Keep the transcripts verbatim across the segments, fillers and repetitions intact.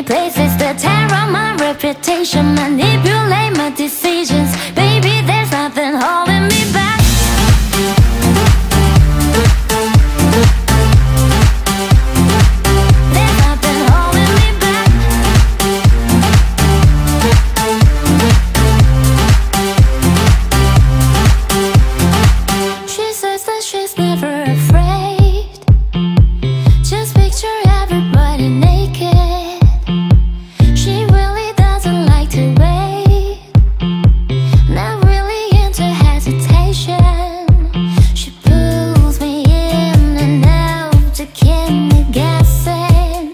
places that tear on my reputation, manipulate my decisions. Baby, there's nothing holding me back. There's nothing holding me back. She says that she's never afraid. Just picture everybody naked. She really doesn't like to wait. Not really into hesitation. She pulls me in and out to keep me guessing.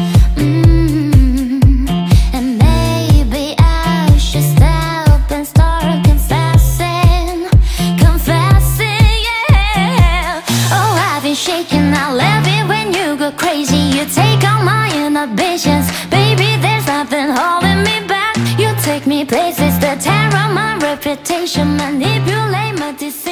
mm. And maybe I should stop and start confessing. Confessing, yeah. Oh, I've been shaking, I love it when you go crazy. You take all my inhibitions. Baby, there's nothing holding me back. You take me places that tear on my reputation, manipulate my decisions.